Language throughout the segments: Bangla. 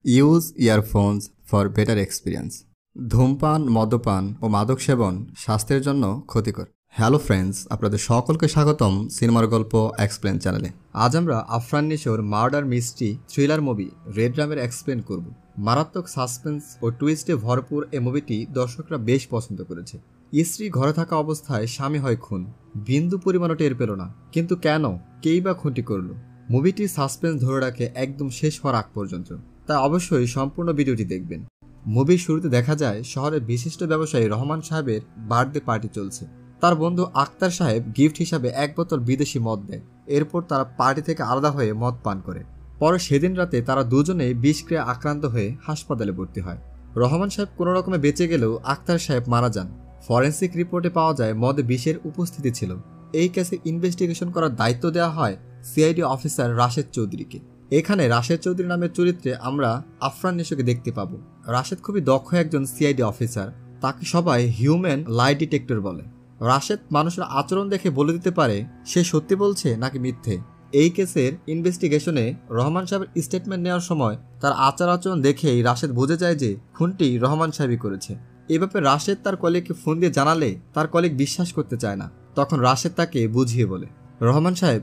Use earphones for better experience. ধূমপান, মদ্যপান ও মাদক সেবন স্বাস্থ্যের জন্য ক্ষতিকর। হ্যালো ফ্রেন্ডস, আপনাদের সকলকে স্বাগতম সিনেমার গল্প এক্সপ্লেন চ্যানেলে। আজ আমরা আফরান নিশোর মার্ডার মিস্ট্রি থ্রিলার মুভি রেড্রামের এক্সপ্লেন করব। মারাত্মক সাসপেন্স ও টুইস্টে ভরপুর এই মুভিটি দর্শকরা বেশ পছন্দ করেছে। স্ত্রী ঘরে থাকা অবস্থায় স্বামী হয় খুন, বিন্দু পরিমাণও টের পেল না। কিন্তু কেন, কেই বা খুনটি করল? মুভিটি সাসপেন্স ধরে রাখে একদম শেষ হওয়ার আগ পর্যন্ত, তাই অবশ্যই সম্পূর্ণ ভিডিওটি দেখবেন। মুভির শুরুতে দেখা যায় শহরের বিশিষ্ট ব্যবসায়ী রহমান সাহেবের বার্থডে পার্টি চলছে। তার বন্ধু আক্তার সাহেব গিফট হিসাবে এক বোতল বিদেশি মদ দেয়। এরপর তারা পার্টি থেকে আলাদা হয়ে মদ পান করে। পরে সেদিন রাতে তারা দুজনেই বিষক্রিয়া আক্রান্ত হয়ে হাসপাতালে ভর্তি হয়। রহমান সাহেব কোনো রকমে বেঁচে গেলেও আক্তার সাহেব মারা যান। ফরেন্সিক রিপোর্টে পাওয়া যায় মদে বিষের উপস্থিতি ছিল। এই কেসে ইনভেস্টিগেশন করার দায়িত্ব দেওয়া হয় সিআইডি অফিসার রাশেদ চৌধুরীকে। এখানে রাশেদ চৌধুরী নামের চরিত্রে আমরা আফরান নিশোকে দেখতে পাবো। রাশেদ খুবই দক্ষ একজন সিআইডি অফিসার। তাকে সবাই হিউম্যান লাই ডিটেক্টর বলে। রাশেদ মানুষের আচরণ দেখে বলে দিতে পারে সে সত্যি বলছে নাকি মিথ্যে। এই কেসের ইনভেস্টিগেশনে রহমান সাহেবের স্টেটমেন্ট নেওয়ার সময় তার আচার আচরণ দেখেই রাশেদ বুঝে যায় যে খুনটি রহমান সাহেবই করেছে। এ ব্যাপারে রাশেদ তার কলিগকে ফোন দিয়ে জানালে তার কলিগ বিশ্বাস করতে চায় না। তখন রাশেদ তাকে বুঝিয়ে বলে, রহমান সাহেব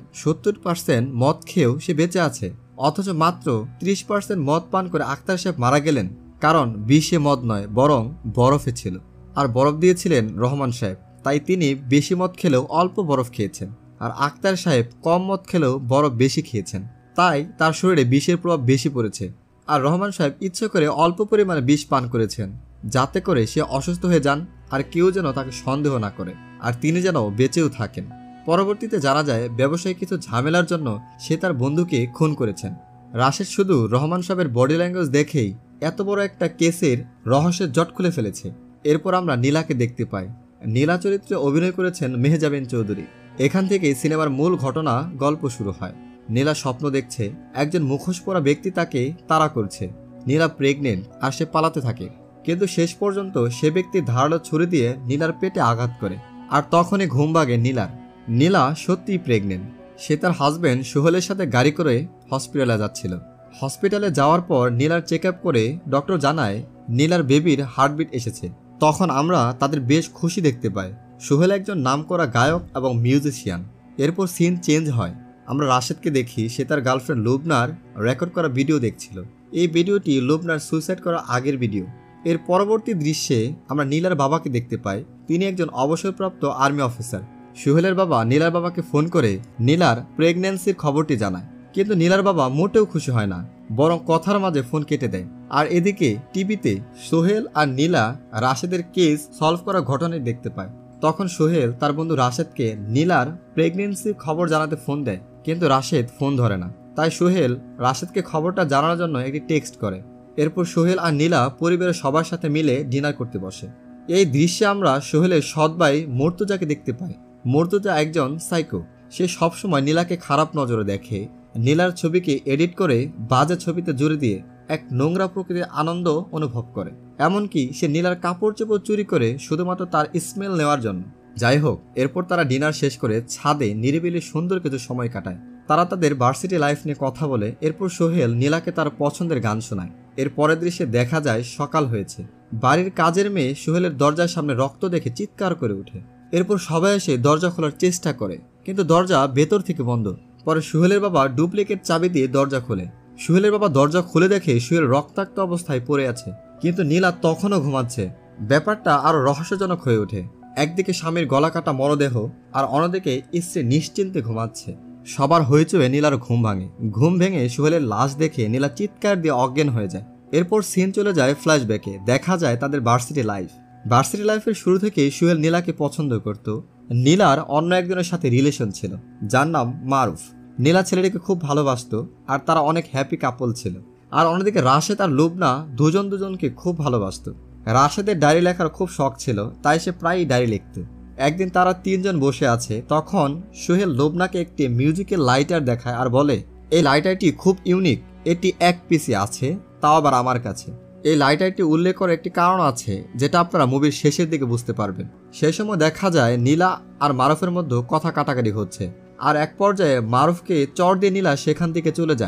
70% মদ খেয়েও সে বেঁচে আছে, অথচ মাত্র 30% মদ পান করে আক্তার সাহেব মারা গেলেন। কারণ বিষে মদ নয়, বরং বরফে ছিল। আর বরফ দিয়েছিলেন রহমান সাহেব, তাই তিনি বেশি মদ খেলেও অল্প বরফ খেয়েছেন। আর আক্তার সাহেব কম মদ খেলেও বরফ বেশি খেয়েছেন, তাই তার শরীরে বিষের প্রভাব বেশি পড়েছে। আর রহমান সাহেব ইচ্ছে করে অল্প পরিমাণে বিষ পান করেছেন, যাতে করে সে অসুস্থ হয়ে যান আর কেউ যেন তাকে সন্দেহ না করে, আর তিনি যেন বেঁচেও থাকেন। পরবর্তীতে জানা যায় ব্যবসায়ী কিছু ঝামেলার জন্য সে তার বন্ধুকে খুন করেছেন। রাশেদ শুধু রহমান সাহেবের বডি ল্যাঙ্গুয়েজ দেখেই এত বড় একটা কেসের রহস্যের জট খুলে ফেলেছে। এরপর আমরা নীলাকে দেখতে পাই। নীলা চরিত্রে অভিনয় করেছেন মেহজাবিন চৌধুরী। এখান থেকেই সিনেমার মূল ঘটনা গল্প শুরু হয়। নীলা স্বপ্ন দেখছে একজন মুখোশ পরা ব্যক্তি তাকে তাড়া করছে। নীলা প্রেগনেন্ট আর সে পালাতে থাকে, কিন্তু শেষ পর্যন্ত সে ব্যক্তি ধারালো ছুরি দিয়ে নীলার পেটে আঘাত করে। আর তখনই ঘুম ভাঙে নীলার। নীলা সত্যিই প্রেগনেন্ট। সে তার হাজব্যান্ড সোহেলের সাথে গাড়ি করে হসপিটালে যাচ্ছিল। হসপিটালে যাওয়ার পর নীলার চেক আপ করে ডক্টর জানায় নীলার বেবির হার্টবিট এসেছে। তখন আমরা তাদের বেশ খুশি দেখতে পাই। সোহেল একজন নামকরা গায়ক এবং মিউজিশিয়ান। এরপর সিন চেঞ্জ হয়। আমরা রাশেদকে দেখি সে তার গার্লফ্রেন্ড লুবনার রেকর্ড করা ভিডিও দেখছিল। এই ভিডিওটি লুবনার সুইসাইড করার আগের ভিডিও। এর পরবর্তী দৃশ্যে আমরা নীলার বাবাকে দেখতে পাই। তিনি একজন অবসরপ্রাপ্ত আর্মি অফিসার। সোহেলের বাবা নীলার বাবাকে ফোন করে নীলার প্রেগন্যান্সির খবরটি জানায়, কিন্তু নীলার বাবা মোটেও খুশি হয় না, বরং কথার মাঝে ফোন কেটে দেয়। আর এদিকে টিভিতে সোহেল আর নীলা রাশেদের কেস সলভ করা ঘটনা দেখতে পায়। তখন সোহেল তার বন্ধু রাশেদকে নীলার প্রেগন্যান্সির খবর জানাতে ফোন দেয়, কিন্তু রাশেদ ফোন ধরে না। তাই সোহেল রাশেদকে খবরটা জানানোর জন্য একটি টেক্সট করে। এরপর সোহেল আর নীলা পরিবারের সবার সাথে মিলে ডিনার করতে বসে। এই দৃশ্যে আমরা সোহেলের সৎ ভাই মুর্তজাকে দেখতে পাই। মুর্তজা একজন সাইকো। সে সবসময় নীলাকে খারাপ নজরে দেখে। নীলার ছবিকে এডিট করে বাজে ছবিতে জুড়ে দিয়ে এক নোংরা প্রকৃতির আনন্দ অনুভব করে। এমনকি সে নীলার কাপড় চোপড় চুরি করে শুধুমাত্র তার স্মেল নেওয়ার জন্য। যাই হোক, এরপর তারা ডিনার শেষ করে ছাদে নিরিবিলি সুন্দর কিছু সময় কাটায়। তারা তাদের ভার্সিটি লাইফ নিয়ে কথা বলে। এরপর সোহেল নীলাকে তার পছন্দের গান শোনায়। এর পরের দৃশ্যে দেখা যায় সকাল হয়েছে। বাড়ির কাজের মেয়ে সোহেলের দরজার সামনে রক্ত দেখে চিৎকার করে ওঠে। এরপর সবাই এসে দরজা খোলার চেষ্টা করে, কিন্তু দরজা ভেতর থেকে বন্ধ। পরে সোহেলের বাবা ডুপ্লিকেট চাবি দিয়ে দরজা খোলে। সোহেলের বাবা দরজা খুলে দেখে সোহেল রক্তাক্ত অবস্থায় পড়ে আছে, কিন্তু নীলা তখনও ঘুমাচ্ছে। ব্যাপারটা আরো রহস্যজনক হয়ে ওঠে। একদিকে স্বামীর গলা কাটা মরদেহ, আর অন্যদিকে স্ত্রী নিশ্চিন্তে ঘুমাচ্ছে। সবার হইচয়ে নীলার ঘুম ভাঙে। ঘুম ভেঙে সোহেলের লাশ দেখে নীলা চিৎকার দিয়ে অজ্ঞান হয়ে যায়। এরপর সিন চলে যায় ফ্ল্যাশব্যাকে। দেখা যায় তাদের ভার্সিটি লাইফ। ভার্সিটি লাইফের শুরু থেকেই সোহেল নীলাকে পছন্দ করত। নীলার অন্য একজনের সাথে রিলেশন ছিল, যার নাম মারুফ। নীলা ছেলেটিকে খুব ভালোবাসত, আর তারা অনেক হ্যাপি কাপল ছিল। আর অন্যদিকে রাশেদ আর লুবনা দুজনকে খুব ভালোবাসত। রাশেদের ডায়েরি লেখার খুব শখ ছিল, তাই সে প্রায়ই ডায়েরি লিখত। একদিন তারা তিনজন বসে আছে, তখন সোহেল লুবনাকে একটি মিউজিক্যাল লাইটার দেখায় আর বলে, এই লাইটারটি খুব ইউনিক, এটি এক পিসি আছে, তাও আবার আমার কাছে। এই লাইটারটি উল্লেখ করার একটি কারণ আছে, যেটা আপনারা মুভির শেষের দিকে বুঝতে পারবেন। সেই সময় দেখা যায় নীলা আর মারুফের মধ্যে কথা কাটাকাটি হচ্ছে, আর এক পর্যায়ে মারুফকে চড় দিয়ে নীলা সেখান থেকে চলে যায়।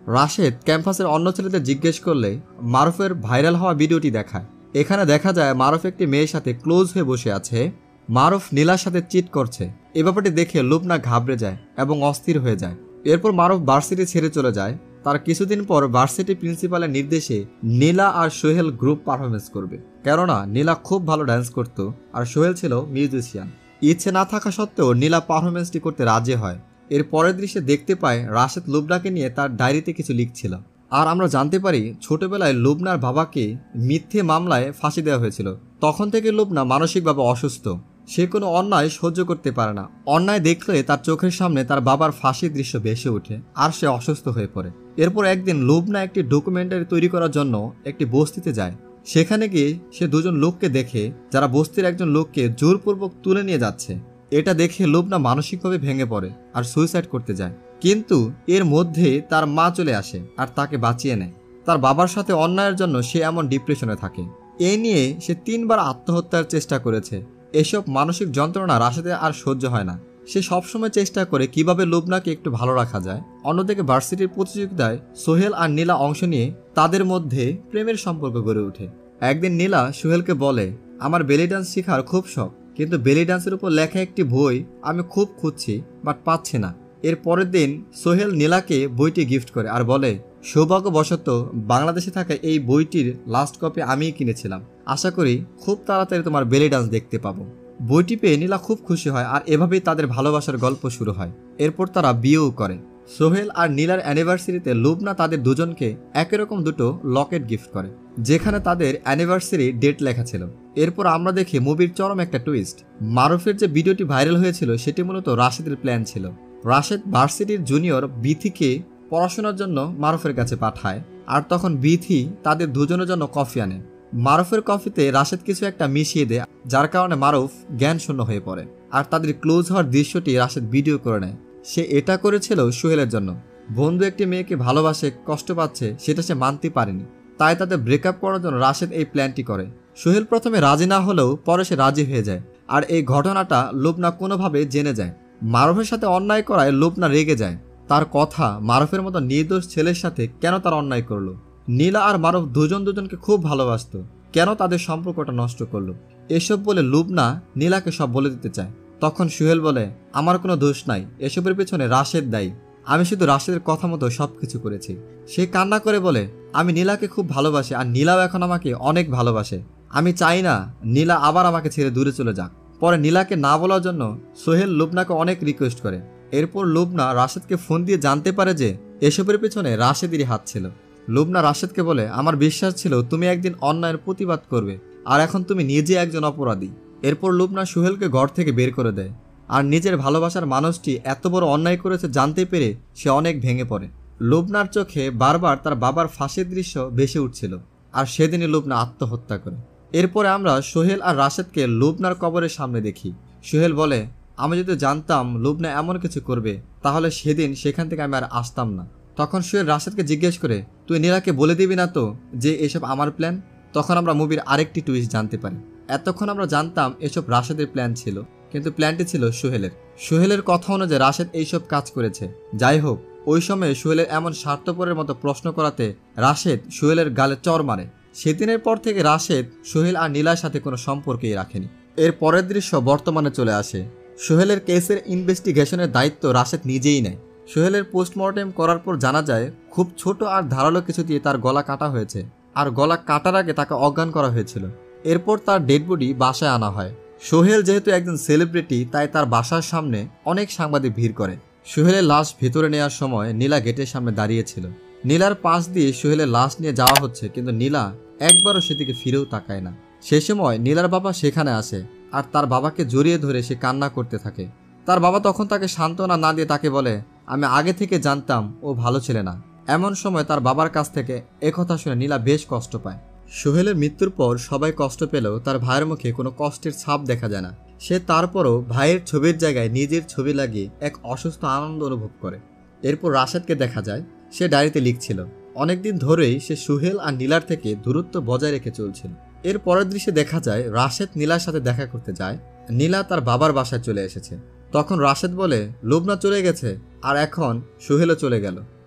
রাশেদ ক্যাম্পাসের অন্য ছেলেদের জিজ্ঞেস করলে মারুফের ভাইরাল হওয়া ভিডিওটি দেখায়। এখানে দেখা যায় মারুফ একটি মেয়ের সাথে ক্লোজ হয়ে বসে আছে। মারুফ নীলার সাথে চিট করছে। এ ব্যাপারটি দেখে লুবনা ঘাবড়ে যায় এবং অস্থির হয়ে যায়। এরপর মারুফ ভার্সিটি ছেড়ে চলে যায়। তার কিছুদিন পর ভার্সিটি প্রিন্সিপালের নির্দেশে নীলা আর সোহেল গ্রুপ পারফরমেন্স করবে, কেননা নীলা খুব ভালো ডান্স করত আর সোহেল ছিল মিউজিশিয়ান। ইচ্ছে না থাকা সত্ত্বেও নীলা পারফরমেন্সটি করতে রাজি হয়। এর পরের দৃশ্যে দেখতে পায় রাশেদ লুবনাকে নিয়ে তার ডায়েরিতে কিছু লিখছিল। আর আমরা জানতে পারি ছোটবেলায় লুবনার বাবাকে মিথ্যে মামলায় ফাঁসি দেওয়া হয়েছিল। তখন থেকে লুবনা মানসিকভাবে অসুস্থ। সে কোনো অন্যায় সহ্য করতে পারে না। অন্যায় দেখলে তার চোখের সামনে তার বাবার ফাঁসির দৃশ্য ভেসে ওঠে আর সে অসুস্থ হয়ে পড়ে। এরপর একদিন লুবনা একটি ডকুমেন্টারি তৈরি করার জন্য একটি বস্তিতে যায়। সেখানে গিয়ে সে দুজন লোককে দেখে যারা বস্তির একজন লোককে জোরপূর্বক তুলে নিয়ে যাচ্ছে। এটা দেখে লুবনা মানসিকভাবে ভেঙে পড়ে আর সুইসাইড করতে যায়। কিন্তু এর মধ্যে তার মা চলে আসে আর তাকে বাঁচিয়ে নেয়। তার বাবার সাথে অন্যায়ের জন্য সে এমন ডিপ্রেশনে থাকে। এই নিয়ে সে 3 বার আত্মহত্যার চেষ্টা করেছে। এসব মানসিক যন্ত্রণা রাশেদের আর সহ্য হয় না। সে সবসময় চেষ্টা করে কিভাবে লুবনাকে একটু ভালো রাখা যায়। অন্যদিকে ভার্সিটির প্রতিযোগিতায় সোহেল আর নীলা অংশ নিয়ে তাদের মধ্যে প্রেমের সম্পর্ক গড়ে ওঠে। একদিন নীলা সোহেলকে বলে, আমার বেলি ডান্স শেখার খুব শখ, কিন্তু বেলি ডান্সের উপর লেখা একটি বই আমি খুব খুঁজছি বাট পাচ্ছি না। এর পরের দিন সোহেল নীলাকে বইটি গিফট করে আর বলে, সৌভাগ্যবশত বাংলাদেশে থাকা এই বইটির লাস্ট কপি আমিই কিনেছিলাম। আশা করি খুব তাড়াতাড়ি তোমার বেলি ডান্স দেখতে পাবো। বইটি পেয়ে নীলা খুব খুশি হয় আর এভাবেই তাদের ভালোবাসার গল্প শুরু হয়। এরপর তারা বিয়েও করে। সোহেল আর নীলার অ্যানিভার্সারিতে লুবনা তাদের দুজনকে একই রকম দুটো লকেট গিফট করে, যেখানে তাদের অ্যানিভার্সারি ডেট লেখা ছিল। এরপর আমরা দেখি মুভির চরম একটা টুইস্ট। মারুফের যে ভিডিওটি ভাইরাল হয়েছিল সেটি মূলত রাশেদের প্ল্যান ছিল। রাশেদ ভার্সিটির জুনিয়র বিথিকে পড়াশোনার জন্য মারুফের কাছে পাঠায় আর তখন বিথি তাদের দুজনের জন্য কফি আনে। মারুফের কফিতে রাশেদ কিছু একটা মিশিয়ে দেয়, যার কারণে মারুফ জ্ঞান শূন্য হয়ে পড়ে আর তাদের ক্লোজ হওয়ার দৃশ্যটি রাশেদ ভিডিও করে নেয়। সে এটা করেছিল সোহেলের জন্য। বন্ধু একটি মেয়েকে ভালোবাসে, কষ্ট পাচ্ছে, সেটা সে মানতে পারেনি, তাই তাদের ব্রেকআপ করার জন্য রাশেদ এই প্ল্যানটি করে। সোহেল প্রথমে রাজি না হলেও পরে সে রাজি হয়ে যায় আর এই ঘটনাটা লুবনা কোনোভাবে জেনে যায়। মারুফের সাথে অন্যায় করায় লুবনা রেগে যায়। তার কথা, মারুফের মতো নির্দোষ ছেলের সাথে কেন তার অন্যায় করলো। নীলা আর মারুফ দুজনকে খুব ভালোবাসত, কেন তাদের সম্পর্কটা নষ্ট করলো। এসব বলে লুবনা নীলাকে সব বলে দিতে চায়। তখন সোহেল বলে, আমার কোনো দোষ নাই, এসবের পেছনে রাশেদ দায়ী, আমি শুধু রাশেদের কথা মতো সবকিছু করেছি। সে কান্না করে বলে, আমি নীলাকে খুব ভালোবাসি আর নীলাও এখন আমাকে অনেক ভালোবাসে। আমি চাই না নীলা আবার আমাকে ছেড়ে দূরে চলে যাক। পরে নীলাকে না বলার জন্য সোহেল লুবনাকে অনেক রিকোয়েস্ট করে। এরপর লুবনা রাশেদকে ফোন দিয়ে জানতে পারে যে এসবের পেছনে রাশেদেরই হাত ছিল। লুবনা রাশেদকে বলে, আমার বিশ্বাস ছিল তুমি একদিন অন্যায়ের প্রতিবাদ করবে, আর এখন তুমি নিজে একজন অপরাধী। এরপর লুবনা সোহেলকে ঘর থেকে বের করে দেয় আর নিজের ভালোবাসার মানুষটি এত বড় অন্যায় করেছে জানতে পেরে সে অনেক ভেঙে পড়ে। লুবনার চোখে বারবার তার বাবার ফাঁসির দৃশ্য ভেসে উঠছিল আর সেদিনই লুবনা আত্মহত্যা করে। এরপরে আমরা সোহেল আর রাশেদকে লুবনার কবরের সামনে দেখি। সোহেল বলে, আমি যদি জানতাম লুবনা এমন কিছু করবে তাহলে সেদিন সেখান থেকে আমি আর আসতাম না। তখন সোহেল রাশেদকে জিজ্ঞেস করে, তুই নীলাকে বলে দিবি না তো যে এসব আমার প্ল্যান? তখন আমরা মুভির আরেকটি টুইস্ট জানতে পারি। এতক্ষণ আমরা জানতাম এসব রাশেদের প্ল্যান ছিল, কিন্তু প্ল্যানটি ছিল সোহেলের। সোহেলের কথা অনুযায়ী রাশেদ এইসব কাজ করেছে। যাই হোক, ওই সময়ে সোহেলের এমন স্বার্থপরের মতো প্রশ্ন করাতে রাশেদ সোহেলের গালে চড় মারে। সেদিনের পর থেকে রাশেদ সোহেল আর নীলার সাথে কোনো সম্পর্কই রাখেনি। এর পরের দৃশ্য বর্তমানে চলে আসে। সোহেলের কেসের ইনভেস্টিগেশনের দায়িত্ব রাশেদ নিজেই নেয়। সোহেলের পোস্টমর্টেম করার পর জানা যায় খুব ছোট আর ধারালো কিছু দিয়ে তার গলা কাটা হয়েছে আর গলা কাটার আগে তাকে অজ্ঞান করা হয়েছিল। এরপর তার ডেড বডি বাসায় আনা হয়। সোহেল যেহেতু একজন সেলিব্রিটি, তাই তার বাসার সামনে অনেক সাংবাদিক ভিড় করে। সোহেলের লাশ ভেতরে নেওয়ার সময় নীলা গেটের সামনে দাঁড়িয়েছিল। নীলার পাশ দিয়ে সোহেলের লাশ নিয়ে যাওয়া হচ্ছে, কিন্তু নীলা একবারও সেদিকে ফিরেও তাকায় না। সে সময় নীলার বাবা সেখানে আসে আর তার বাবাকে জড়িয়ে ধরে সে কান্না করতে থাকে। তার বাবা তখন তাকে সান্ত্বনা না দিয়ে তাকে বলে, আমি আগে থেকে জানতাম ও ভালো ছেলে না। এমন সময় তার বাবার কাছ থেকে একথা শুনে নীলা বেশ কষ্ট পায়। সোহেলের মৃত্যুর পর সবাই কষ্ট পেলেও তার ভাইয়ের মুখে কোনো কষ্টের ছাপ দেখা যায় না। সে তারপরও ভাইয়ের ছবির জায়গায় নিজের ছবি লাগিয়ে এক অসুস্থ আনন্দ অনুভব করে। এরপর রাশেদকে দেখা যায় সে ডায়েরিতে লিখছিল। অনেকদিন ধরেই সে সোহেল আর নীলার থেকে দূরত্ব বজায় রেখে চলছিল। এর পরের দৃশ্যে দেখা যায় রাশেদ নীলার সাথে দেখা করতে যায়। নীলা তার বাবার বাসায় চলে এসেছে। তখন রাশেদ বলে, লুবনা চলে গেছে আর এখন সোহেলও চলে গেল।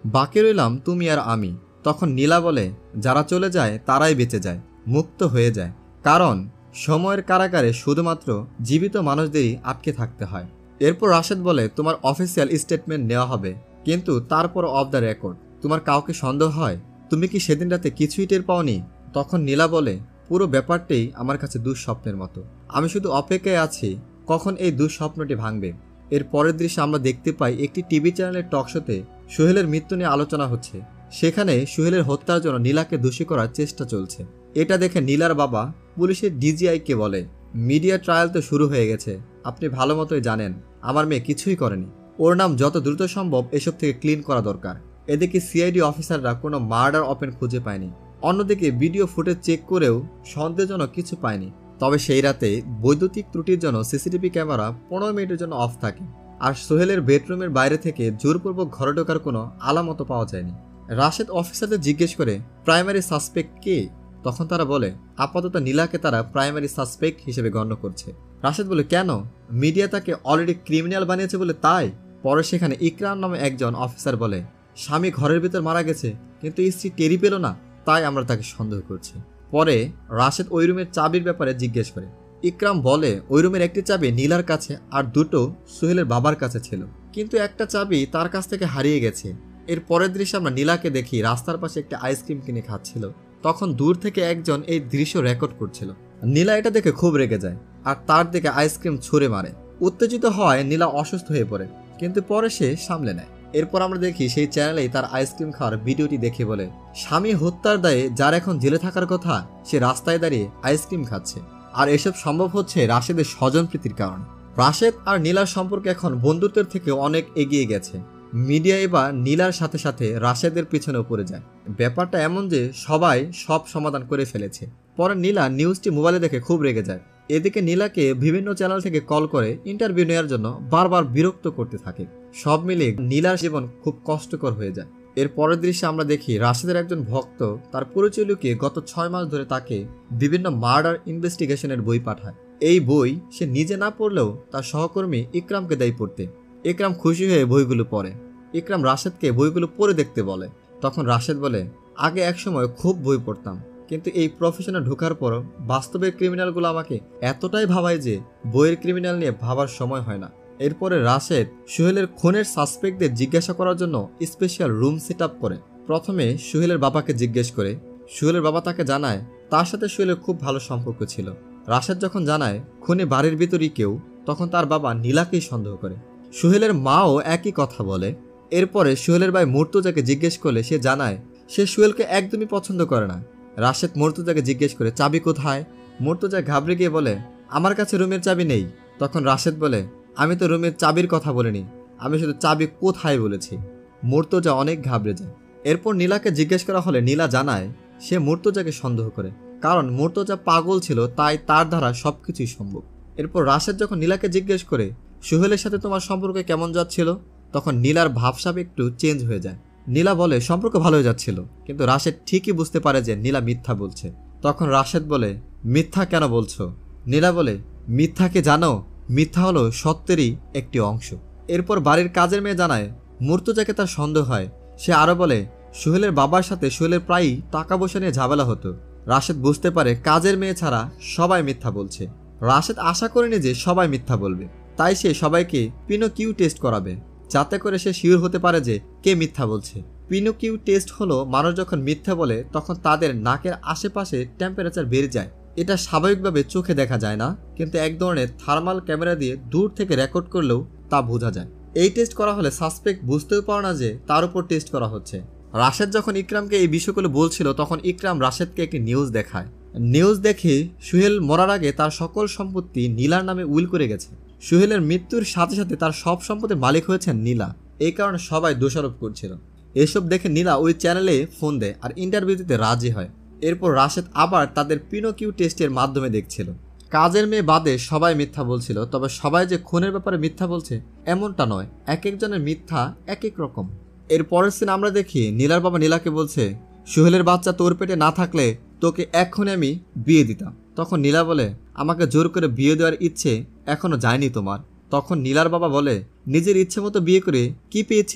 বাকি রইলাম তুমি আর আমি। তখন নীলা বলে, যারা চলে যায় তারাই বেঁচে যায়, মুক্ত হয়ে যায়, কারণ সময়ের কারাগারে শুধুমাত্র জীবিত মানুষদেরই আটকে থাকতে হয়। এরপর রাশেদ বলে, তোমার অফিসিয়াল স্টেটমেন্ট নেওয়া হবে, কিন্তু তারপর অফ দ্য রেকর্ড। তোমার কাউকে সন্দেহ হয়? তুমি কি সেদিন রাতে কিছুই টের পাওনি? তখন নীলা বলে, পুরো ব্যাপারটাই আমার কাছে দুঃস্বপ্নের মতো। আমি শুধু অপেক্ষায় আছি কখন এই দুঃস্বপ্নটি ভাঙবে। এর পরের দৃশ্যে আমরা দেখতে পাই একটি টিভি চ্যানেলের টক শোতে সোহেলের মৃত্যু নিয়ে আলোচনা হচ্ছে। সেখানে সোহেলের হত্যার জন্য নীলাকে দোষী করার চেষ্টা চলছে। এটা দেখে নীলার বাবা পুলিশের ডিজিআইকে বলে, মিডিয়া ট্রায়াল তো শুরু হয়ে গেছে, আপনি ভালো মতোই জানেন আমার মেয়ে কিছুই করেনি, ওর নাম যত দ্রুত সম্ভব এসব থেকে ক্লিন করা দরকার। এদিকে সিআইডি অফিসাররা কোনো মার্ডার ওপেন খুঁজে পায়নি। অন্যদিকে ভিডিও ফুটেজ চেক করেও সন্দেহজনক কিছু পায়নি। তবে সেই রাতে বৈদ্যুতিক ত্রুটির জন্য সিসিটিভি ক্যামেরা 15 মিনিটের জন্য অফ থাকে, আর সোহেলের বেডরুমের বাইরে থেকে জোরপূর্বক ঘরে ঢোকার কোনো আলামতও পাওয়া যায়নি। রাশেদ অফিসারদের জিজ্ঞেস করে, প্রাইমারি সাসপেক্ট কে? তখন তারা বলে, আপাতত নীলাকে তারা প্রাইমারি সাসপেক্ট হিসেবে গণ্য করছে। রাশেদ বলে, কেন? মিডিয়া তাকে অলরেডি ক্রিমিনাল বানিয়েছে বলে তাই? পরে সেখানে ইকরাম নামে একজন অফিসার বলে, স্বামী ঘরের ভিতর মারা গেছে কিন্তু স্ত্রী টেরি পেল না, তাই আমরা তাকে সন্দেহ করছি। পরে রাশেদ ওই রুমের চাবির ব্যাপারে জিজ্ঞেস করে। ইকরাম বলে, ওই রুমের একটি চাবি নীলার কাছে আর দুটো সোহেলের বাবার কাছে ছিল, কিন্তু একটা চাবি তার কাছ থেকে হারিয়ে গেছে। এর পরের দৃশ্যে আমরা নীলাকে দেখি রাস্তার পাশে একটা আইসক্রিম কিনে খাচ্ছিল। তখন দূর থেকে একজন এই দৃশ্য রেকর্ড করছিল। নীলা এটা দেখে খুব রেগে যায় আর তার দিকে আইসক্রিম ছুঁড়ে মারে। উত্তেজিত হওয়ায় নীলা অসুস্থ হয়ে পড়ে, কিন্তু পরে সে সামলে নেয়। এরপর আমরা দেখি সেই চ্যানেলেই তার আইসক্রিম খাওয়ার ভিডিওটি দেখে বলে, স্বামী হত্যার দায়ে যার এখন জেলে থাকার কথা সে রাস্তায় দাঁড়িয়ে আইসক্রিম খাচ্ছে, আর এসব সম্ভব হচ্ছে রাশেদের স্বজনপ্রীতির কারণে। রাশেদ আর নীলার সম্পর্ক এখন বন্ধুত্বের থেকে অনেক এগিয়ে গেছে। মিডিয়া এবার নীলার সাথে সাথে রাশেদের পিছনেও পড়ে যায়। ব্যাপারটা এমন যে সবাই সব সমাধান করে ফেলেছে। পরে নীলা নিউজটি মোবাইলে দেখে খুব রেগে যায়। এদিকে নীলাকে বিভিন্ন চ্যানেল থেকে কল করে ইন্টারভিউ নেওয়ার জন্য বারবার বিরক্ত করতে থাকে। সব মিলিয়ে নীলার জীবন খুব কষ্টকর হয়ে যায়। এর পরের দৃশ্যে আমরা দেখি রাশেদের একজন ভক্ত তার পরিচয় লুকিয়ে গত 6 মাস ধরে তাকে বিভিন্ন মার্ডার ইনভেস্টিগেশনের বই পাঠায়। এই বই সে নিজে না পড়লেও তার সহকর্মী ইকরামকে দেয় পড়তে। ইকরাম খুশি হয়ে বইগুলো পড়ে। ইকরাম রাশেদকে বইগুলো পড়ে দেখতে বলে। তখন রাশেদ বলে, আগে একসময় খুব বই পড়তাম, কিন্তু এই প্রফেশনে ঢোকার পর বাস্তবের ক্রিমিনালগুলো আমাকে এতটাই ভাবায় যে বইয়ের ক্রিমিনাল নিয়ে ভাবার সময় হয় না। এরপরে রাশেদ সোহেলের খুনের সাসপেক্টদের জিজ্ঞাসা করার জন্য স্পেশাল রুম সেট আপ করে। প্রথমে সোহেলের বাবাকে জিজ্ঞেস করে। সোহেলের বাবা তাকে জানায় তার সাথে সোহেলের খুব ভালো সম্পর্ক ছিল। রাশেদ যখন জানায় খুনি বাড়ির ভিতরই কেউ, তখন তার বাবা নীলাকেই সন্দেহ করে। সোহেলের মাও একই কথা বলে। এরপরে সোহেলের ভাই মুর্তজাকে জিজ্ঞেস করলে সে জানায় সে সোহেলকে একদমই পছন্দ করে না। রাশেদ মুর্তজাকে জিজ্ঞেস করে, চাবি কোথায়? মুর্তজা ঘাবড়ে গিয়ে বলে, আমার কাছে রুমের চাবি নেই। তখন রাশেদ বলে, আমি তো রুমের চাবির কথা বলিনি, আমি শুধু চাবি কোথায় বলেছি। মুর্তজা অনেক ঘাবড়ে যায়। এরপর নীলাকে জিজ্ঞেস করা হলে নীলা জানায় সে মুর্তজাকে সন্দেহ করে, কারণ মুর্তজা পাগল ছিল, তাই তার দ্বারা সবকিছুই সম্ভব। এরপর রাশেদ যখন নীলাকে জিজ্ঞেস করে, সোহেলের সাথে তোমার সম্পর্ক কেমন যাচ্ছিল? তখন নীলার ভাবসাব একটু চেঞ্জ হয়ে যায়। নীলা বলে, সম্পর্ক ভালো হয়ে যাচ্ছিল, কিন্তু রাশেদ ঠিকই বুঝতে পারে যে নীলা মিথ্যা বলছে। তখন রাশেদ বলে, মিথ্যা কেন বলছো? নীলা বলে, মিথ্যাকে জানো, মিথ্যা হলো সত্যেরই একটি অংশ। এরপর বাড়ির কাজের মেয়ে জানায় মুর্তজাকে তার সন্দেহ হয়। সে আরো বলে, সোহেলের বাবার সাথে সোহেলের প্রায়ই টাকা পয়সা নিয়ে ঝামেলা হতো। রাশেদ বুঝতে পারে কাজের মেয়ে ছাড়া সবাই মিথ্যা বলছে। রাশেদ আশা করেনি যে সবাই মিথ্যা বলবে, তাই সে সবাইকে পিনোকিউ টেস্ট করাবে, যাতে করে সে শিওর হতে পারে যে কে মিথ্যা বলছে। পিনোকিউ টেস্ট হলো মানুষ যখন মিথ্যা বলে তখন তাদের নাকের আশেপাশে টেম্পারেচার বেড়ে যায়। এটা স্বাভাবিকভাবে চোখে দেখা যায় না, কিন্তু এক ধরনের থার্মাল ক্যামেরা দিয়ে দূর থেকে রেকর্ড করলেও তা বোঝা যায়। এই টেস্ট করা হলে সাসপেক্ট বুঝতেও পারে না যে তার উপর টেস্ট করা হচ্ছে। রাশেদ যখন ইকরামকে এই বিষয়গুলো বলছিল তখন ইকরাম রাশেদকে একটি নিউজ দেখায়। নিউজ দেখে সোহেল মরার আগে তার সকল সম্পত্তি নীলার নামে উইল করে গেছে। সোহেলের মৃত্যুর সাথে সাথে তার সব সম্পত্তির মালিক হয়েছেন নীলা। এই কারণে সবাই দোষারোপ করছিল। এসব দেখে নীলা ওই চ্যানেলে ফোন দেয় আর ইন্টারভিউ দিতে রাজি হয়। এরপর রাশেদ আবার তাদের পিনোকিউ টেস্টের মাধ্যমে দেখছিল। কাজের মেয়ে বাদে সবাই মিথ্যা বলছিল, তবে সবাই যে খুনের ব্যাপারে মিথ্যা বলছে এমনটা নয়, এক একজনের মিথ্যা এক এক রকম। এর পরের সিন আমরা দেখি নীলার বাবা নীলাকে বলছে, সোহেলের বাচ্চা তোর পেটে না থাকলে তোকে এক্ষুনি আমি বিয়ে দিতাম। তখন নীলা বলে, আমাকে জোর করে বিয়ে দেওয়ার ইচ্ছে এখনো যায়নি তোমার। তখন নীলার বাবা বলে, নিজের ইচ্ছে মতো বিয়ে করে কি পেয়েছিস?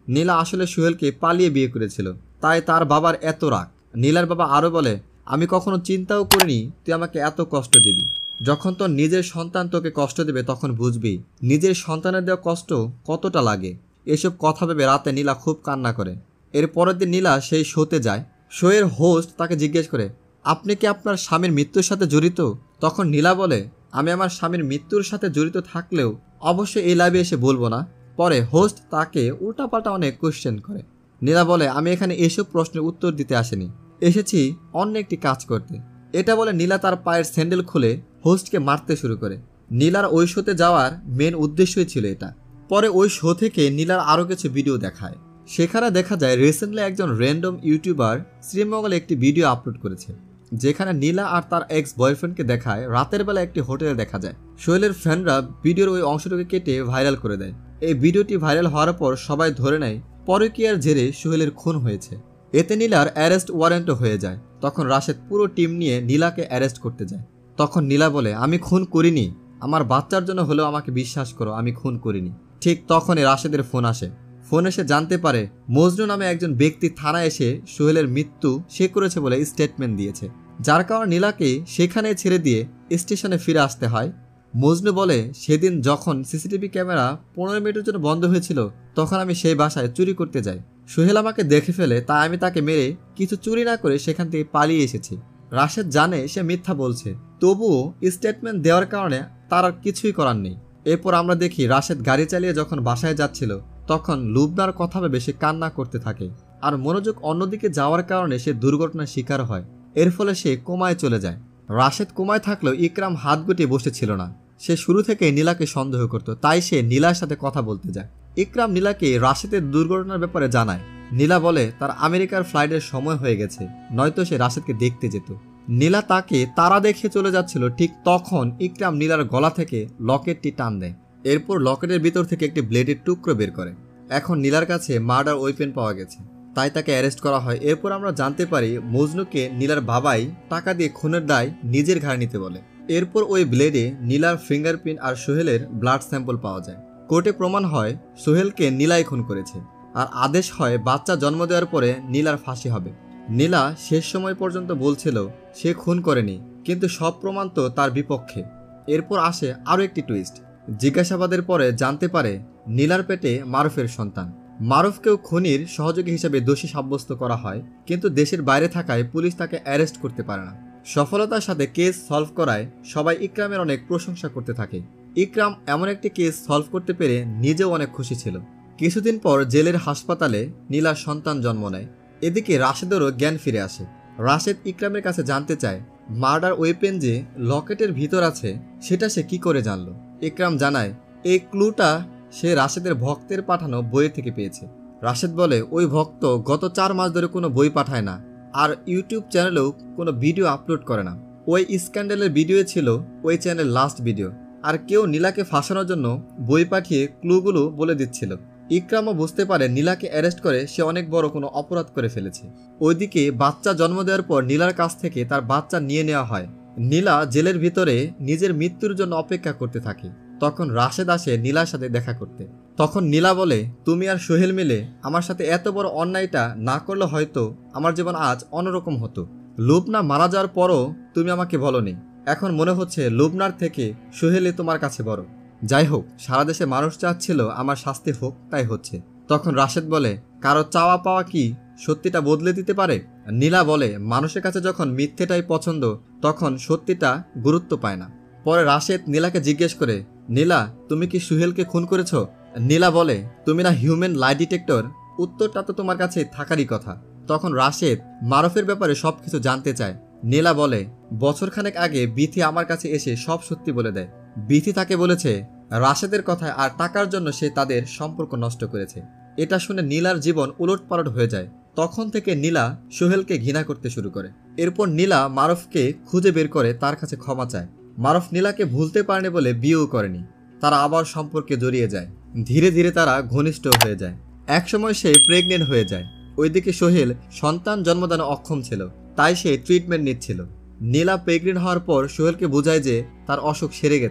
নীলা আসলে সোহেলকে পালিয়ে বিয়ে করেছিল, তাই তার বাবার এত রাগ। নীলার বাবা আরও বলে, আমি কখনো চিন্তাও করিনি তুই আমাকে এত কষ্ট দিবি। যখন তোর নিজের সন্তান তোকে কষ্ট দেবে তখন বুঝবি নিজের সন্তানের দেওয়া কষ্ট কতটা লাগে। এসব কথা ভেবে রাতে নীলা খুব কান্না করে। এর পরের দিন নীলা সেই শোতে যায়। শোয়ের হোস্ট তাকে জিজ্ঞেস করে, আপনি কি আপনার স্বামীর মৃত্যুর সাথে জড়িত? তখন নীলা বলে, আমি আমার স্বামীর মৃত্যুর সাথে জড়িত থাকলেও অবশ্যই এই লাইভে এসে বলবো না। পরে হোস্ট তাকে উল্টাপাল্টা অনেক কোয়েশ্চেন করে। নীলা বলে, আমি এখানে এসব প্রশ্নের উত্তর দিতে আসিনি, এসেছি অন্য একটি কাজ করতে। এটা বলে নীলা তার পায়ের স্যান্ডেল খুলে হোস্টকে মারতে শুরু করে। নীলার ওই শোতে যাওয়ার মেন উদ্দেশ্যই ছিল এটা। পরে ওই শো থেকে নীলার আরও কিছু ভিডিও দেখায়। সেখানে দেখা যায় রিসেন্টলি একজন র্যান্ডম ইউটিউবার শ্রীমঙ্গলে একটি ভিডিও আপলোড করেছে, যেখানে নীলা আর তার এক্স বয়ফ্রেন্ডকে দেখায় রাতের বেলা একটি হোটেলে দেখা যায়। সোহেলের ফ্যানরা ভিডিওর ওই অংশটুকু কেটে ভাইরাল করে দেয়। এই ভিডিওটি ভাইরাল হওয়ার পর সবাই ধরে নেয় পরকীয়ার জেরে সোহেলের খুন হয়েছে। এতে নীলার অ্যারেস্ট ওয়ারেন্টও হয়ে যায়। তখন রাশেদ পুরো টিম নিয়ে নীলাকে অ্যারেস্ট করতে যায়। তখন নীলা বলে, আমি খুন করিনি, আমার বাচ্চার জন্য হলেও আমাকে বিশ্বাস করো, আমি খুন করিনি। ঠিক তখনই রাশেদের ফোন আসে। ফোন এসে জানতে পারে মজনু নামে একজন ব্যক্তি থানায় এসে সোহেলের মৃত্যু সে করেছে বলে স্টেটমেন্ট দিয়েছে, যার কারণে নীলাকে সেখানে ছেড়ে দিয়ে স্টেশনে ফিরে আসতে হয়। মজনু বলে, সেদিন যখন সিসিটিভি ক্যামেরা 15 মিনিটের জন্য বন্ধ হয়েছিল তখন আমি সেই বাসায় চুরি করতে যাই। সোহেল আমাকে দেখে ফেলে, তাই আমি তাকে মেরে কিছু চুরি না করে সেখান থেকে পালিয়ে এসেছি। রাশেদ জানে সে মিথ্যা বলছে, তবুও স্টেটমেন্ট দেওয়ার কারণে তার আর কিছুই করার নেই। এরপর আমরা দেখি রাশেদ গাড়ি চালিয়ে যখন বাসায় যাচ্ছিল তখন লুবনার কথা ভেবে সে কান্না করতে থাকে, আর মনোযোগ অন্যদিকে যাওয়ার কারণে সে দুর্ঘটনার শিকার হয়। এর ফলে সে কোমায় চলে যায়। রাশেদ কোমায় থাকলেও ইকরাম হাত গুটিয়ে বসেছিল না। সে শুরু থেকে নীলাকে সন্দেহ করত, তাই সে নীলার সাথে কথা বলতে যায়। ইকরাম নীলাকে রাশেদের দুর্ঘটনার ব্যাপারে জানায়। নীলা বলে তার আমেরিকার ফ্লাইটের সময় হয়ে গেছে, নয়তো সে রাশেদকে দেখতে যেত। নীলা তাকে তারা দেখে চলে যাচ্ছিল, ঠিক তখন ইকরাম নীলার গলা থেকে লকেটটি টান দেয়। এরপর লকেটের ভিতর থেকে একটি ব্লেডের টুকরো বের করে। এখন নীলার কাছে মার্ডার ওয়েপেন পাওয়া গেছে, তাই তাকে অ্যারেস্ট করা হয়। এরপর আমরা জানতে পারি মজনুকে নীলার বাবাই টাকা দিয়ে খুনের দায় নিজের ঘাড়ে নিতে বলে। এরপর ওই ব্লেডে নীলার ফিঙ্গারপ্রিন্ট আর সোহেলের ব্লাড স্যাম্পল পাওয়া যায়। কোর্টে প্রমাণ হয় সোহেলকে নীলাই খুন করেছে, আর আদেশ হয় বাচ্চা জন্ম দেওয়ার পরে নীলার ফাঁসি হবে। নীলা শেষ সময় পর্যন্ত বলছিল সে খুন করেনি, কিন্তু সব প্রমাণ তো তার বিপক্ষে। এরপর আসে আরও একটি টুইস্ট। জিজ্ঞাসাবাদের পরে জানতে পারে নীলার পেটে মারুফের সন্তান। মারুফকেও খুনির সহযোগী হিসেবে দোষী সাব্যস্ত করা হয়, কিন্তু দেশের বাইরে থাকায় পুলিশ তাকে অ্যারেস্ট করতে পারে না। সফলতার সাথে কেস সলভ করায় সবাই ইকরামের অনেক প্রশংসা করতে থাকে। ইকরাম এমন একটি কেস সলভ করতে পেরে নিজেও অনেক খুশি ছিল। কিছুদিন পর জেলের হাসপাতালে নীলার সন্তান জন্ম নেয়। এদিকে রাশেদেরও জ্ঞান ফিরে আসে। রাশেদ ইকরামের কাছে জানতে চায় মার্ডার ওয়েপেন যে লকেটের ভিতর আছে সেটা সে কি করে জানলো। ইকরাম জানায় এই ক্লুটা সে রাশেদের ভক্তের পাঠানো বই থেকে পেয়েছে। রাশেদ বলে ওই ভক্ত গত 4 মাস ধরে কোনো বই পাঠায় না, আর ইউটিউব চ্যানেলেও কোনো ভিডিও আপলোড করে না। ওই স্ক্যান্ডালের ভিডিও ছিল ওই চ্যানেলের লাস্ট ভিডিও, আর কেউ নীলাকে ফাঁসানোর জন্য বই পাঠিয়ে ক্লুগুলো বলে দিচ্ছিল। ইকরামও বুঝতে পারে নীলাকে অ্যারেস্ট করে সে অনেক বড় কোনো অপরাধ করে ফেলেছে। ওইদিকে বাচ্চা জন্ম দেওয়ার পর নীলার কাছ থেকে তার বাচ্চা নিয়ে নেওয়া হয়। নীলা জেলের ভিতরে নিজের মৃত্যুর জন্য অপেক্ষা করতে থাকে। তখন রাশেদ আসে নীলার সাথে দেখা করতে। তখন নীলা বলে, তুমি আর সোহেল মিলে আমার সাথে এত বড় অন্যায়টা না করলে হয়তো আমার জীবন আজ অন্যরকম হতো। লুবনা মারা যাওয়ার পরও তুমি আমাকে বলনি, এখন মনে হচ্ছে লুবনার থেকে সোহেলই তোমার কাছে বড়। যাই হোক, সারা দেশে মানুষ চাচ্ছিল আমার শাস্তি হোক, তাই হচ্ছে। তখন রাশেদ বলে, কারো চাওয়া পাওয়া কি সত্যিটা বদলে দিতে পারে? নীলা বলে, মানুষের কাছে যখন মিথ্যেটাই পছন্দ তখন সত্যিটা গুরুত্ব পায় না। পরে রাশেদ নীলাকে জিজ্ঞেস করে, নীলা তুমি কি সোহেলকে খুন করেছো? নীলা বলে, তুমি না হিউম্যান লাই ডিটেক্টর, উত্তরটা তো তোমার কাছে থাকারই কথা। তখন রাশেদ মারুফের ব্যাপারে সবকিছু জানতে চায়। নীলা বলে, বছরখানেক আগে বিথি আমার কাছে এসে সব সত্যি বলে দেয়। বিথি তাকে বলেছে রাশেদের কথায় আর টাকার জন্য সে তাদের সম্পর্ক নষ্ট করেছে। এটা শুনে নীলার জীবন উলটপালট হয়ে যায়। তখন থেকে নীলা সোহেলকে ঘৃণা করতে শুরু করে। এরপর নীলা মারুফকে খুঁজে বের করে তার কাছে ক্ষমা চায়। মারুফ নীলাকে ভুলতে পারেনি বলে বিয়েও করেনি। তারা আবার সম্পর্কে জড়িয়ে যায়। ধীরে ধীরে তারা ঘনিষ্ঠ হয়ে যায়। একসময় সে প্রেগনেন্ট হয়ে যায়। ওইদিকে সোহেল সন্তান জন্মদানে অক্ষম ছিল, তাই সে ট্রিটমেন্ট নিচ্ছিল। নীলা প্রেগনেন্ট হওয়ার পর সোহেলকে বোঝায় যে তার অসুখ সেরে গেছে।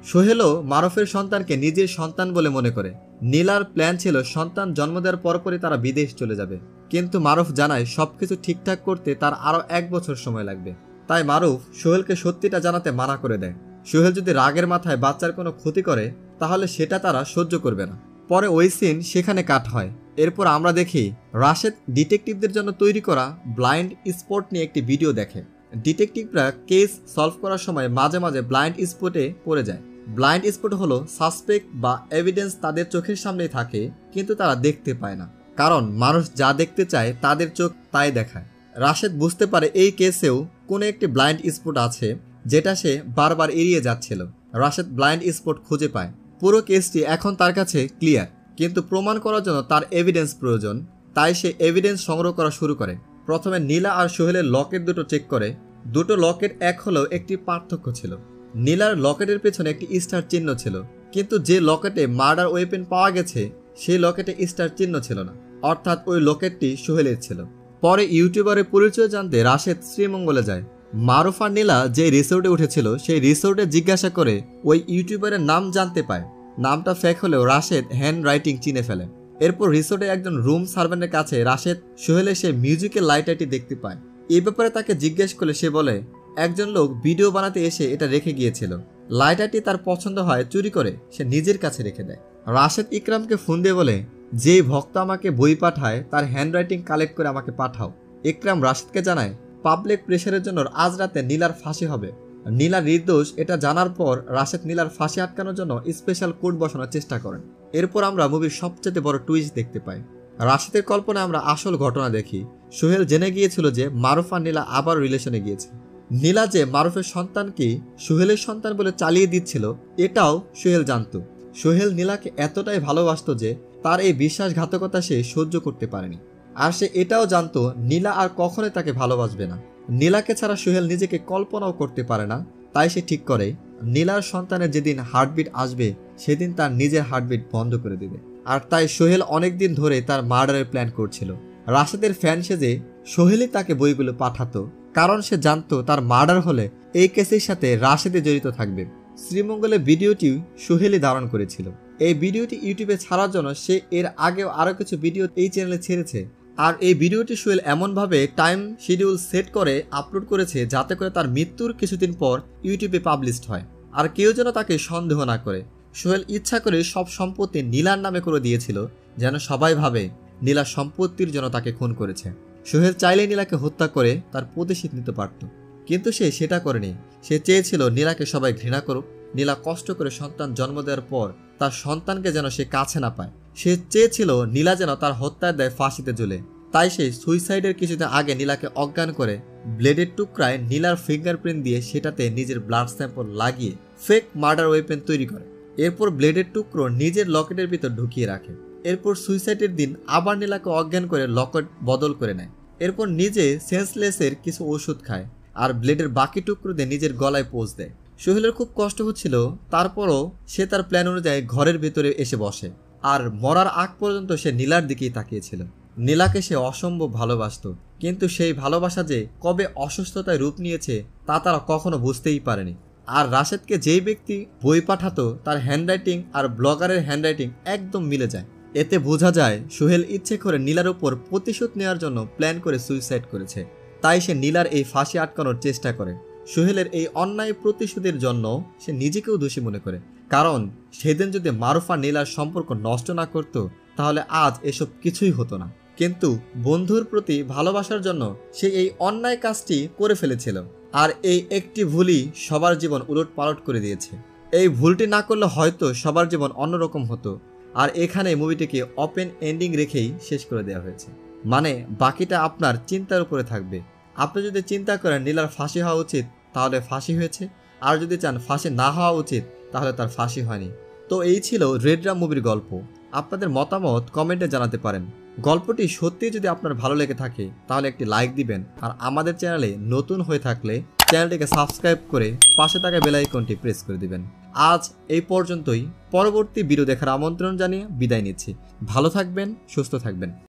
সোহেলও মারুফের সন্তানকে নিজের সন্তান বলে মনে করে। নীলার প্ল্যান ছিল সন্তান জন্ম দেওয়ার পরপরই তারা বিদেশ চলে যাবে, কিন্তু মারুফ জানায় সবকিছু ঠিকঠাক করতে তার আরও 1 বছর সময় লাগবে। তাই মারুফ সোহেলকে সত্যিটা জানাতে মানা করে দেয়। সোহেল যদি রাগের মাথায় বাচ্চার কোনো ক্ষতি করে তাহলে সেটা তারা সহ্য করবে না। পরে ওই সিন সেখানে কাট হয়। এরপর আমরা দেখি রাশেদ ডিটেকটিভদের জন্য তৈরি করা ব্লাইন্ড স্পট নিয়ে একটি ভিডিও দেখে। ডিটেকটিভরা কেস সলভ করার সময় মাঝে মাঝে ব্লাইন্ড স্পটে পড়ে যায়। ব্লাইন্ড স্পট হলো সাসপেক্ট বা এভিডেন্স তাদের চোখের সামনেই থাকে, কিন্তু তারা দেখতে পায় না, কারণ মানুষ যা দেখতে চায় তাদের চোখ তাই দেখায়। রাশেদ বুঝতে পারে এই কেসেও কোনো একটি ব্লাইন্ড স্পট আছে যেটা সে বারবার এড়িয়ে যাচ্ছিল। রাশেদ ব্লাইন্ড স্পট খুঁজে পায়। পুরো কেসটি এখন তার কাছে ক্লিয়ার, কিন্তু প্রমাণ করার জন্য তার এভিডেন্স প্রয়োজন। তাই সে এভিডেন্স সংগ্রহ করা শুরু করে। প্রথমে নীলা আর সোহেলের লকেট দুটো চেক করে। দুটো লকেট এক হলেও একটি পার্থক্য ছিল। নীলার লকেটের পেছনে একটি স্টার চিহ্ন ছিল, কিন্তু যে লকেটে মার্ডার ওয়েপেন পাওয়া গেছে সেই লকেটে স্টার চিহ্ন ছিল না, অর্থাৎ ওই লকেটটি সোহেলের ছিল। পরে ইউটিউবারের পরিচয় জানতে রাশেদ শ্রীমঙ্গলে যায়। মারুফ আর নীলা যে রিসোর্টে উঠেছিল সেই রিসোর্টে জিজ্ঞাসা করে ওই ইউটিউবারের নাম জানতে পায়। নামটা ফেক হলেও রাশেদ হ্যান্ড রাইটিং চিনে ফেলে। এরপর রিসোর্টে একজন রুম সার্ভেন্টের কাছে রাশেদ সোহেলের সেই মিউজিক্যাল লাইটারটি দেখতে পায়। এই ব্যাপারে তাকে জিজ্ঞেস করলে সে বলে একজন লোক ভিডিও বানাতে এসে এটা রেখে গিয়েছিল। লাইটারটি তার পছন্দ হয়, চুরি করে সে নিজের কাছে রেখে দেয়। রাশেদ ইকরামকে ফোন দিয়ে বলে যে ভক্ত আমাকে বই পাঠায় তার হ্যান্ড রাইটিং কালেক্ট করে আমাকে পাঠাও। ইকরাম রাশেদকে জানায় পাবলিক প্রেশারের জন্য আজ রাতে নীলার ফাঁসি হবে। নীলা নির্দোষ এটা জানার পর রাশেদ নীলার ফাঁসি আটকানোর জন্য স্পেশাল কোড বসানোর চেষ্টা করেন। এরপর আমরা মুভির সবচেয়ে বড় টুইস্ট দেখতে পাই। রাশেদের কল্পনায় আমরা আসল ঘটনা দেখি। সোহেল জেনে গিয়েছিল যে মারুফ আর নীলা আবার রিলেশনে গিয়েছে। নীলা যে মারুফের সন্তানকে সোহেলের সন্তান বলে চালিয়ে দিচ্ছিল এটাও সোহেল জানত। সোহেল নীলাকে এতটাই ভালোবাসত যে তার এই বিশ্বাসঘাতকতা সে সহ্য করতে পারেনি। আর সে এটাও জানতো নীলা আর কখনোই তাকে ভালোবাসবে না। নীলাকে ছাড়া সোহেল নিজেকে কল্পনাও করতে পারে না। তাই সে ঠিক করে নীলার সন্তানের যেদিন হার্টবিট আসবে সেদিন তার নিজের হার্টবিট বন্ধ করে দেবে। আর তাই সোহেল অনেকদিন ধরে তার মার্ডারের প্ল্যান করছিল। রাশেদের ফ্যান সেজে সোহেলই তাকে বইগুলো পাঠাতো, কারণ সে জানতো তার মার্ডার হলে এই কেসের সাথে রাশেদে জড়িত থাকবে। শ্রীমঙ্গলে ভিডিওটি সোহেলই ধারণ করেছিল। এই ভিডিওটি ইউটিউবে ছাড়ার জন্য সে এর আগেও আরও কিছু ভিডিও এই চ্যানেলে ছেড়েছে। আর এই ভিডিওটি সোহেল এমনভাবে টাইম শিডিউল সেট করে আপলোড করেছে যাতে করে তার মৃত্যুর কিছুদিন পর ইউটিউবে পাবলিশড হয়, আর কেউ যেন তাকে সন্দেহ না করে। সোহেল ইচ্ছা করে সব সম্পত্তি নীলার নামে করে দিয়েছিল, যেন সবাই ভাবে নীলা সম্পত্তির জন্য তাকে খুন করেছে। সোহেল চাইলে নীলাকে হত্যা করে তার প্রতিশোধ নিতে পারত, কিন্তু সে সেটা করেনি। সে চেয়েছিল নীলাকে সবাই ঘৃণা করুক। নীলা কষ্ট করে সন্তান জন্ম দেওয়ার পর তার সন্তানকে যেন সে কাছে না পায়। সে চেয়েছিল নীলা যেন তার হত্যার দায় ফাঁসিতে ঝুলে। তাই সে সুইসাইডের কিছুদিন আগে নীলাকে অজ্ঞান করে ব্লেডের টুকরায় নীলার ফিঙ্গারপ্রিন্ট দিয়ে সেটাতে নিজের ব্লাড স্যাম্পল লাগিয়ে ফেক মার্ডার ওয়েপেন তৈরি করে। এরপর ব্লেডের টুকরো নিজের লকেটের ভিতর ঢুকিয়ে রাখে। এরপর সুইসাইডের দিন আবার নীলাকে অজ্ঞান করে লকেট বদল করে নেয়। এরপর নিজে সেন্সলেসের কিছু ওষুধ খায় আর ব্লেডের বাকি টুকরো দিয়ে নিজের গলায় পোঁচ দেয়। সোহেলের খুব কষ্ট হচ্ছিল, তারপরও সে তার প্ল্যান অনুযায়ী ঘরের ভেতরে এসে বসে। আর মরার আগ পর্যন্ত সে নীলার দিকেই তাকিয়েছিল। নীলাকে সে অসম্ভব ভালোবাসত, কিন্তু সেই ভালোবাসা যে কবে অসুস্থতায় রূপ নিয়েছে তা তারা কখনো বুঝতেই পারেনি। আর রাশেদকে যেই ব্যক্তি বই পাঠাতো তার হ্যান্ডরাইটিং আর ব্লগারের হ্যান্ডরাইটিং একদম মিলে যায়। এতে বোঝা যায় সোহেল ইচ্ছে করে নীলার উপর প্রতিশোধ নেওয়ার জন্য প্ল্যান করে সুইসাইড করেছে। তাই সে নীলার এই ফাঁসি আটকানোর চেষ্টা করে। সোহেলের এই অন্যায় প্রতিশোধের জন্য সে নিজেকেও দোষী মনে করে, কারণ সেদিন যদি মারুফ আর নীলার সম্পর্ক নষ্ট না করত তাহলে আজ এসব কিছুই হতো না। কিন্তু বন্ধুর প্রতি ভালোবাসার জন্য সে এই অন্যায় কাজটি করে ফেলেছিল। আর এই একটি ভুলই সবার জীবন উলটপালট করে দিয়েছে। এই ভুলটি না করলে হয়তো সবার জীবন অন্যরকম হতো। আর এখানে মুভিটিকে ওপেন এন্ডিং রেখেই শেষ করে দেওয়া হয়েছে। মানে বাকিটা আপনার চিন্তার উপরে থাকবে। আপনি যদি চিন্তা করেন নীলার ফাঁসি হওয়া উচিত তাহলে ফাঁসি হয়েছে, আর যদি চান ফাঁসি না হওয়া উচিত তাহলে তার ফাঁসি হয়নি। তো এই ছিল রেডরাম মুভির গল্প। আপনাদের মতামত কমেন্টে জানাতে পারেন। গল্পটি সত্যি যদি আপনার ভালো লেগে থাকে তাহলে একটি লাইক দিবেন, আর আমাদের চ্যানেলে নতুন হয়ে থাকলে চ্যানেলটিকে সাবস্ক্রাইব করে পাশে থাকা বেল আইকনটি প্রেস করে দিবেন। আজ এই পর্যন্তই। পরবর্তী ভিডিও দেখার আমন্ত্রণ জানিয়ে বিদায় নিচ্ছি। ভালো থাকবেন, সুস্থ থাকবেন।